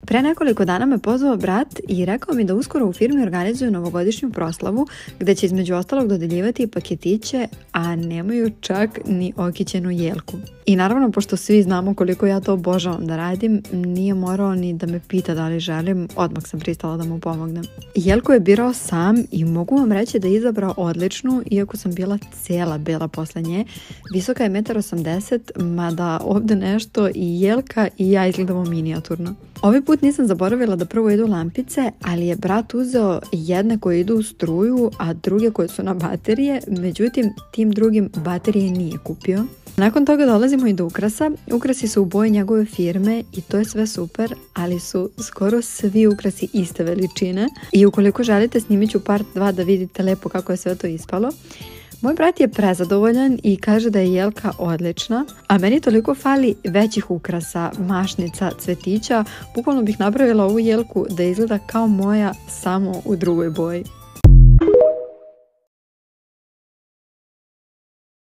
Pre nekoliko dana me pozvao brat i rekao mi da uskoro u firmi organizuju novogodišnju proslavu gde će između ostalog dodeljivati paketiće, a nemaju čak ni okićenu jelku. I naravno, pošto svi znamo koliko ja to obožavam da radim, nije morao ni da me pita da li želim, odmah sam pristala da mu pomognem. Jelku je birao sam i mogu vam reći da je izabrao odličnu, iako sam bila cijela bela posle nje. Visoka je 1,80 m, mada ovdje nešto i jelka i ja izgledamo minijaturno. Ovaj put nisam zaboravila da prvo idu lampice, ali je brat uzeo jedne koje idu u struju, a druge koje su na baterije, međutim tim drugim baterije nije kupio. Nakon toga dolazimo i do ukrasa. Ukrasi su u boji njegove firme i to je sve super, ali su skoro svi ukrasi iste veličine i ukoliko želite snimit ću part 2 da vidite lepo kako je sve to ispalo. Moj brat je prezadovoljan i kaže da je jelka odlična, a meni toliko fali većih ukrasa, mašnica, cvetića, bukvalno bih napravila ovu jelku da izgleda kao moja, samo u drugoj boji.